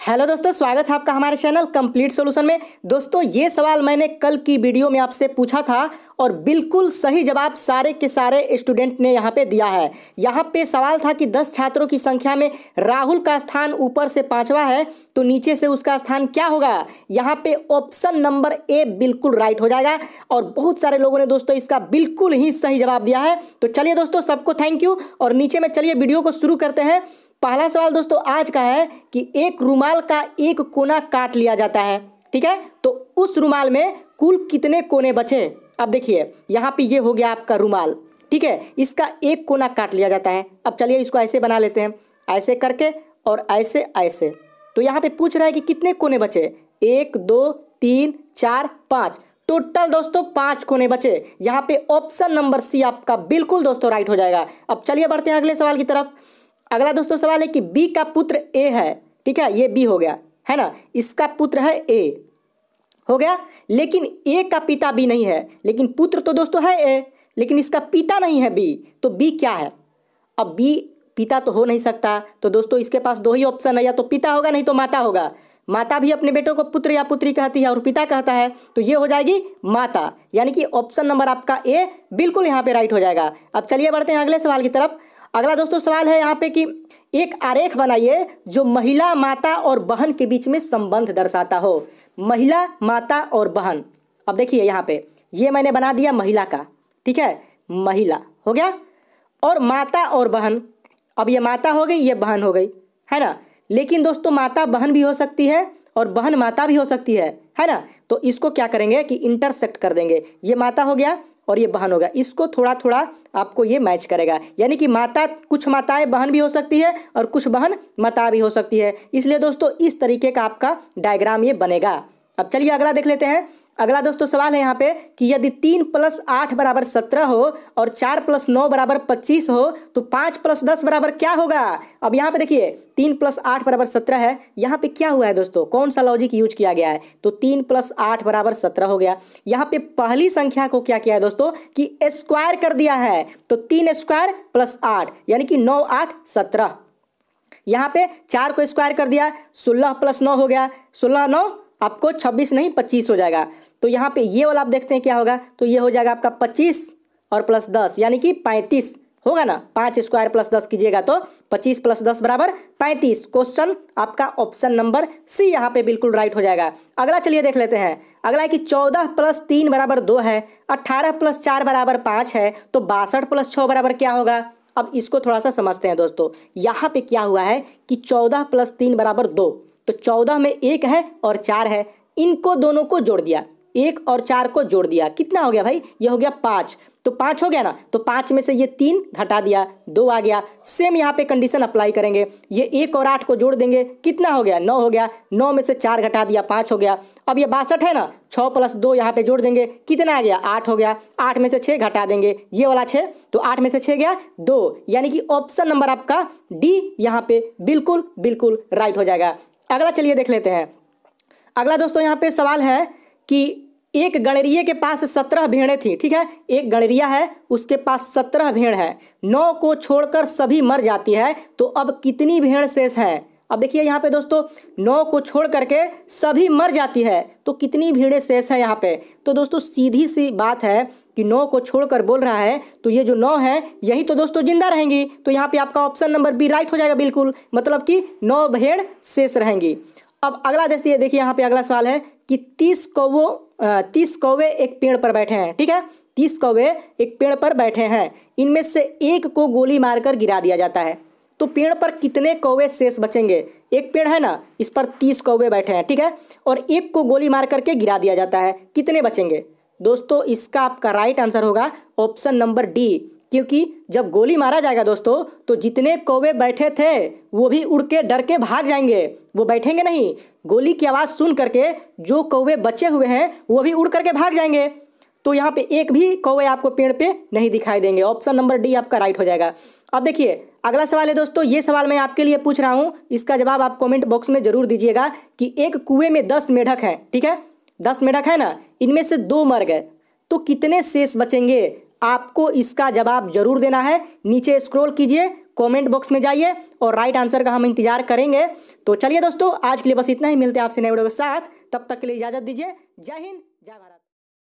Hello दोस्तों, स्वागत है आपका हमारे चैनल कंप्लीट सॉल्यूशन में। दोस्तों ये सवाल मैंने कल की वीडियो में आपसे पूछा था और बिल्कुल सही जवाब सारे के सारे स्टूडेंट ने यहाँ पे दिया है। यहाँ पे सवाल था कि 10 छात्रों की संख्या में राहुल का स्थान ऊपर से 5वां है तो नीचे से उसका स्थान क्या होगा। यहाँ पे ऑप्शन नंबर ए बिल्कुल राइट हो जाएगा और बहुत सारे लोगों ने दोस्तों इसका बिल्कुल ही सही जवाब दिया है। तो चलिए दोस्तों, सबको थैंक यू और नीचे में चलिए वीडियो को शुरू करते हैं। पहला सवाल दोस्तों आज का है कि एक रुमाल का एक कोना काट लिया जाता है, ठीक है, तो उस रुमाल में कुल कितने कोने बचे। अब देखिए यहाँ पे ये हो गया आपका रुमाल, ठीक है, इसका एक कोना काट लिया जाता है। अब चलिए इसको ऐसे बना लेते हैं, ऐसे करके और ऐसे ऐसे। तो यहाँ पे पूछ रहा है कि कितने कोने बचे, 1 2 3 4 5, टोटल दोस्तों 5 कोने बचे। यहाँ पे ऑप्शन नंबर सी आपका बिल्कुल दोस्तों राइट हो जाएगा। अब चलिए बढ़ते हैं अगले सवाल की तरफ। अगला दोस्तों सवाल है कि बी का पुत्र ए है, ठीक है, ये बी हो गया है ना, इसका पुत्र है ए हो गया, लेकिन ए का पिता बी नहीं है, लेकिन पुत्र तो दोस्तों है ए, लेकिन इसका पिता नहीं है बी, तो बी क्या है। अब बी पिता तो हो नहीं सकता, तो दोस्तों इसके पास दो ही ऑप्शन है, या तो पिता होगा नहीं तो माता होगा। माता भी अपने बेटों को पुत्र या पुत्री कहती है और पिता कहता है, तो ये हो जाएगी माता, यानी कि ऑप्शन नंबर आपका ए बिल्कुल यहाँ पे राइट हो जाएगा। अब चलिए बढ़ते हैं अगले सवाल की तरफ। अगला दोस्तों सवाल है यहाँ पे कि एक आरेख बनाइए जो महिला, माता और बहन के बीच में संबंध दर्शाता हो। महिला, माता और बहन। अब देखिए यहाँ पे ये मैंने बना दिया महिला का, ठीक है, महिला हो गया, और माता और बहन। अब ये माता हो गई, ये बहन हो गई, है ना, लेकिन दोस्तों माता बहन भी हो सकती है और बहन माता भी हो सकती है ना। तो इसको क्या करेंगे कि इंटरसेक्ट कर देंगे, ये माता हो गया और ये बहन होगा, इसको थोड़ा थोड़ा आपको ये मैच करेगा, यानी कि माता, कुछ माताएं बहन भी हो सकती है और कुछ बहन माता भी हो सकती है। इसलिए दोस्तों इस तरीके का आपका डायग्राम ये बनेगा। अब चलिए अगला देख लेते हैं। अगला दोस्तों सवाल है यहाँ पे कि यदि 3 + 8 = 17 हो और 4 + 9 = 25 हो तो 5 + 10 बराबर क्या होगा। अब यहाँ पे देखिए 3 + 8 = 17 है, यहाँ पे क्या हुआ है दोस्तों, कौन सा लॉजिक यूज किया गया है, तो 3 + 8 = 17 हो गया। यहाँ पे पहली संख्या को क्या किया है दोस्तों कि स्क्वायर कर दिया है, तो 3 स्क्वायर + 8 यानी कि 9 8 17। यहाँ पे 4 को स्क्वायर कर दिया, 16 + 9 हो गया, 16 9 आपको 26 नहीं 25 हो जाएगा। तो यहाँ पे ये वाला आप देखते हैं क्या होगा, तो ये हो जाएगा आपका 25 और + 10 यानी कि 35 होगा ना। 5 स्क्वायर + 10 कीजिएगा तो 25 + 10 = 35। क्वेश्चन आपका ऑप्शन नंबर सी यहाँ पे बिल्कुल राइट हो जाएगा। अगला चलिए देख लेते हैं। अगला है कि 14 + 3 = 2 है, 18 + 4 = 5 है, तो 62 + 6 बराबर क्या होगा। अब इसको थोड़ा सा समझते हैं दोस्तों। यहाँ पे क्या हुआ है कि 14 + 3 = 2, तो 14 में 1 है और 4 है, इनको दोनों को जोड़ दिया, 1 और 4 को जोड़ दिया, कितना हो गया भाई, ये हो गया 5, तो 5 हो गया ना, तो 5 में से ये 3 घटा दिया, 2 आ गया। सेम यहाँ पे कंडीशन अप्लाई करेंगे, ये 1 और 8 को जोड़ देंगे, कितना हो गया, 9 हो गया, 9 में से 4 घटा दिया, 5 हो गया। अब ये 62 है ना, 6 + 2 यहाँ पे जोड़ देंगे, कितना आ गया, 8 हो गया, 8 में से 6 घटा देंगे, ये वाला 6, तो 8 में से 6 गया 2, यानी कि ऑप्शन नंबर आपका डी यहाँ पे बिल्कुल बिल्कुल राइट हो जाएगा। अगला चलिए देख लेते हैं। अगला दोस्तों यहाँ पे सवाल है कि एक गणरिये के पास 17 भेड़ें थी, ठीक है, एक गणरिया है उसके पास 17 भेड़ है, 9 को छोड़कर सभी मर जाती है, तो अब कितनी भेड़ शेष है। अब देखिए यहाँ पे दोस्तों 9 को छोड़ करके सभी मर जाती है, तो कितनी भेड़ें शेष है यहाँ पे। तो दोस्तों सीधी सी बात है कि 9 को छोड़कर बोल रहा है, तो ये जो 9 है यही तो दोस्तों जिंदा रहेंगी, तो यहाँ पे आपका ऑप्शन नंबर बी राइट हो जाएगा बिल्कुल, मतलब कि 9 भेड़ शेष रहेंगी। अब अगला देखिए यहाँ पे अगला सवाल है कि 30 कौवे एक पेड़ पर बैठे हैं, ठीक है, 30 कौवे एक पेड़ पर बैठे हैं, इनमें से एक को गोली मारकर गिरा दिया जाता है, तो पेड़ पर कितने कौवे शेष बचेंगे। एक पेड़ है ना, इस पर 30 कौवे बैठे हैं, ठीक है, और एक को गोली मार करके गिरा दिया जाता है, कितने बचेंगे। दोस्तों इसका आपका राइट आंसर होगा ऑप्शन नंबर डी, क्योंकि जब गोली मारा जाएगा दोस्तों तो जितने कौवे बैठे थे वो भी उड़ के डर के भाग जाएंगे, वो बैठेंगे नहीं, गोली की आवाज़ सुन करके जो कौवे बचे हुए हैं वो भी उड़ करके भाग जाएंगे, तो यहाँ पे एक भी कौवे आपको पेड़ पे नहीं दिखाई देंगे। ऑप्शन नंबर डी आपका राइट हो जाएगा। अब देखिए अगला सवाल है दोस्तों, ये सवाल मैं आपके लिए पूछ रहा हूँ, इसका जवाब आप कमेंट बॉक्स में जरूर दीजिएगा कि एक कुएं में 10 मेढक हैं, ठीक है, 10 मेढक है ना, इनमें से 2 मर गए, तो कितने शेष बचेंगे। आपको इसका जवाब जरूर देना है, नीचे स्क्रॉल कीजिए, कमेंट बॉक्स में जाइए और राइट आंसर का हम इंतजार करेंगे। तो चलिए दोस्तों, आज के लिए बस इतना ही। मिलते हैं आपसे नए वीडियो के साथ, तब तक के लिए इजाजत दीजिए। जय हिंद, जय भारत।